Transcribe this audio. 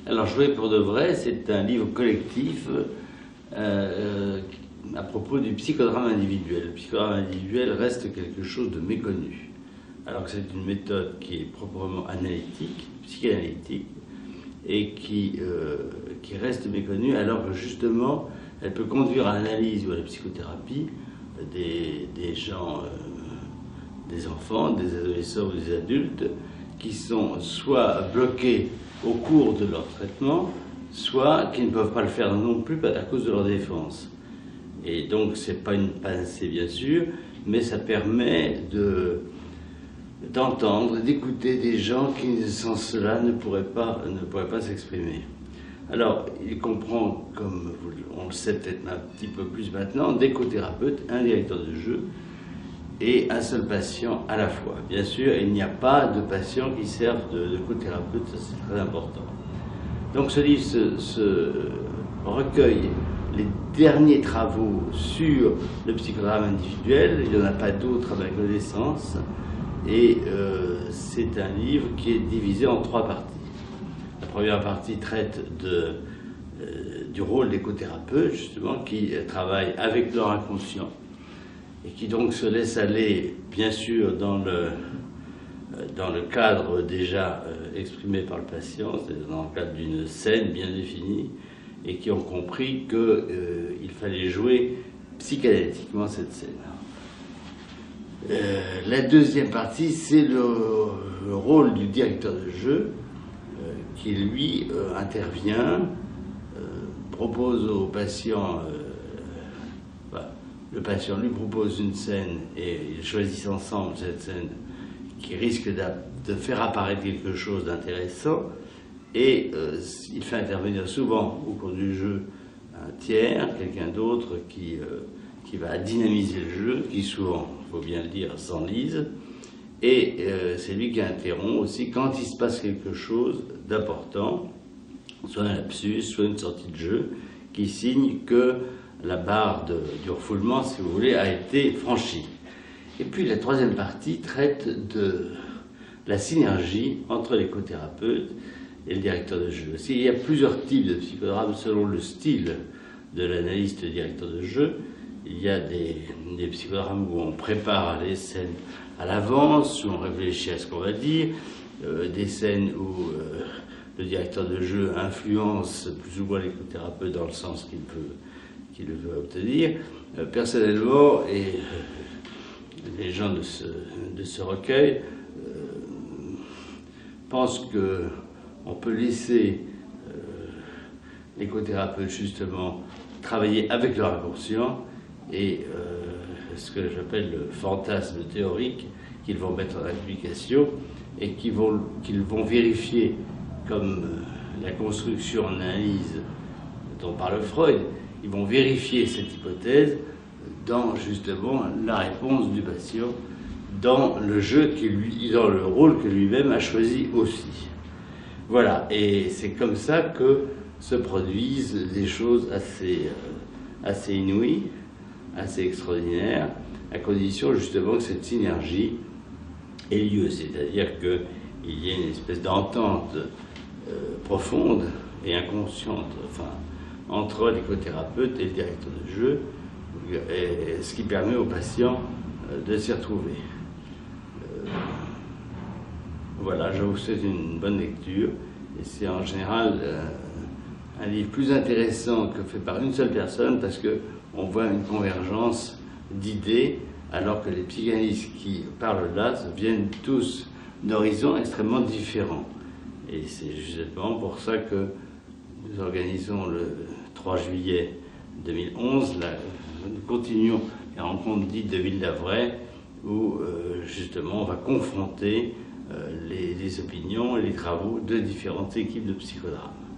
Alors, Jouer pour de vrai, c'est un livre collectif à propos du psychodrame individuel. Le psychodrame individuel reste quelque chose de méconnu, alors que c'est une méthode qui est proprement analytique, psychanalytique, et qui reste méconnue, alors que justement, elle peut conduire à l'analyse ou à la psychothérapie des gens, des enfants, des adolescents ou des adultes, qui sont soit bloqués au cours de leur traitement, soit qui ne peuvent pas le faire non plus à cause de leur défense. Et donc, c'est pas une panacée, bien sûr, mais ça permet d'entendre, d'écouter des gens qui, sans cela, ne pourraient pas s'exprimer. Alors, il comprend, comme on le sait peut-être un petit peu plus maintenant, des co-thérapeutes, un directeur de jeu et un seul patient à la fois. Bien sûr, il n'y a pas de patients qui servent de co-thérapeute, ça c'est très important. Donc ce livre se recueille les derniers travaux sur le psychodrame individuel. Il n'y en a pas d'autres à ma connaissance. Et c'est un livre qui est divisé en 3 parties. La première partie traite du rôle des co-thérapeutes, justement, qui travaillent avec leur inconscient et qui donc se laissent aller, bien sûr, dans le cadre déjà exprimé par le patient, c'est-à-dire dans le cadre d'une scène bien définie, et qui ont compris qu'il fallait jouer psychanalytiquement cette scène. La deuxième partie, c'est le rôle du directeur de jeu, qui lui intervient, propose au patient, le patient lui propose une scène et ils choisissent ensemble cette scène qui risque de faire apparaître quelque chose d'intéressant, et il fait intervenir souvent au cours du jeu un tiers, quelqu'un d'autre qui va dynamiser le jeu, qui souvent, il faut bien le dire, s'enlise, et c'est lui qui interrompt aussi quand il se passe quelque chose d'important, soit un lapsus, soit une sortie de jeu, qui signe que la barre du refoulement, si vous voulez, a été franchie. Et puis la troisième partie traite de la synergie entre les co-thérapeutes et le directeur de jeu. Il y a plusieurs types de psychodrames selon le style de l'analyste directeur de jeu. Il y a des psychodrames où on prépare les scènes à l'avance, où on réfléchit à ce qu'on va dire, des scènes où le directeur de jeu influence plus ou moins les co-thérapeutes dans le sens qu'il veut obtenir. Personnellement, et les gens de ce recueil pensent qu'on peut laisser les co-thérapeutes justement travailler avec leur inconscient et ce que j'appelle le fantasme théorique qu'ils vont mettre en application et qu'ils vont vérifier, comme la construction en analyse dont parle Freud, ils vont vérifier cette hypothèse dans justement la réponse du patient, dans le jeu dans le rôle que lui-même a choisi aussi. Voilà, et c'est comme ça que se produisent des choses assez inouïes, assez extraordinaires, à condition justement que cette synergie ait lieu, c'est-à-dire qu'il y ait une espèce d'entente profonde et inconsciente, entre l'écothérapeute et le directeur de jeu, et ce qui permet aux patients de s'y retrouver. Voilà, je vous souhaite une bonne lecture, et c'est en général un livre plus intéressant que fait par une seule personne, parce qu'on voit une convergence d'idées, alors que les psychanalystes qui parlent là viennent tous d'horizons extrêmement différents. Et c'est justement pour ça que nous organisons le 3 juillet 2011, nous continuons les rencontres dites de Ville d'Avray, où justement on va confronter les opinions et les travaux de différentes équipes de psychodrame.